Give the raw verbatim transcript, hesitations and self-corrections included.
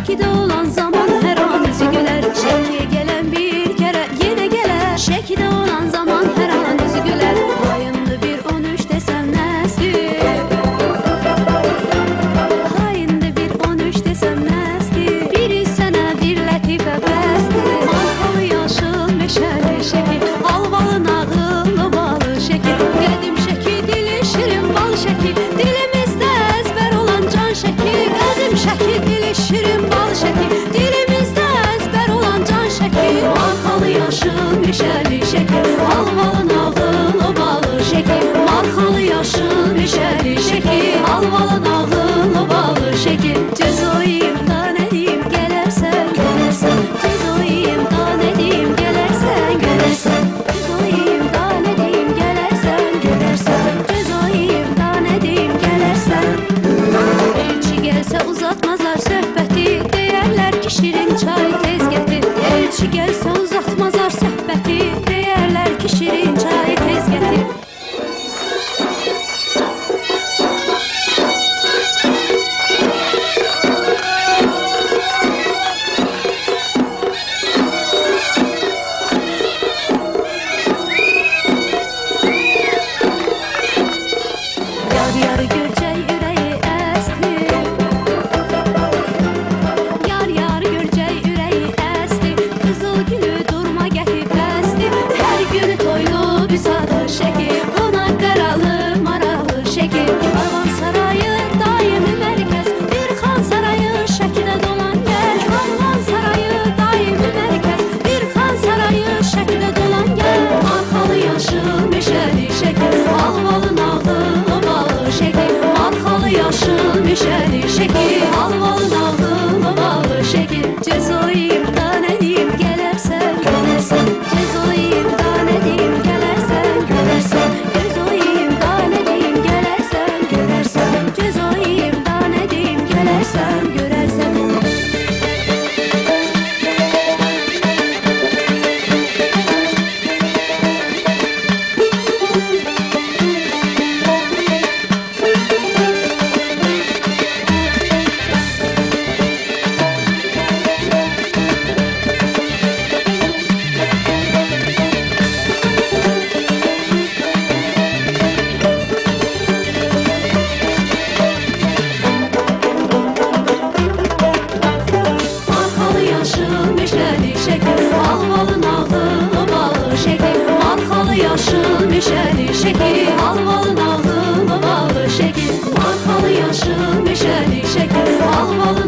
Şəkidə olan zaman hər an üzü gülər. Şəkiyə gələn bir kərə yenə gələr. Şəkidə olan zaman hər an üzü gülər. Hayındı bir on üç desəm nəsdir? Hayındı bir on üç desəm nəsdir? Biri sənə bir lətifə bəsdir. Marxalı yaşıl meşəli şəkil, alvalı nağıllı balı şəkil. Qədim şəkil, dili şirin bal şəkil, dilimizdə əzbər olan can şəkil. Qədim şəkil, dili şirin bal şəkil, dilimizdə əzbər olan can şəkil. Marxalı yaşıl meşəli şəkil, alvalı nağıllı balı şəkil. Marxalı yaşıl meşəli şəkil, alvalı nağıllı balı şəkil. Tüz oyayım da nə deyim, gələrsən, görərsən. Tüz oyayım da nə deyim, gələrsən, görərsən. Tüz oyayım da nə deyim, gələrsən, görərsən. Tüz oyayım da nə deyim, gələrsən. Elçi gəlsə uzatmazlar söhbəti, deyərlər ki şirin çay tez gətir. Elçi gəlsə uzatmazlar söhbəti, deyərlər ki şirin çay tez gətir. Yar yar görcək ürəyi əsdi, yar yar görcək ürəyi əsdi. Qızıl gülü durma gətib bəsdi. Hər günü toylu büsadı şəkil, qonaq qaralı maraqlı şəkil. Karvan sarayı daimi mərkəz, bir xan sarayı Şəkidə dolan gəl. Karvan sarayı daimi mərkəz, bir xan sarayı Şəkidə dolan gəl. Marxalı yaşıl meşəli şəkil, alvalı nağıllı balı şəkil. Marxalı yaşıl meşəli şəkil, alvalı nağıllı balı şəkil. Tüz oyayım da nə deyim, gələrsən, görərsən. Tüz oyayım da nə deyim, gələrsən, görərsən. Tüz oyayım da nə deyim, gələrsən, görərsən. Tüz oyayım da nə deyim, gələrsən, görərsən. Marxalı yaşıl meşəli şəkil, alvalı nağıllı balı şəkil. Marxalı yaşıl meşəli şəkil, alvalı nağıllı balı şəkil. Marxalı yaşıl meşəli şəkil, alvalı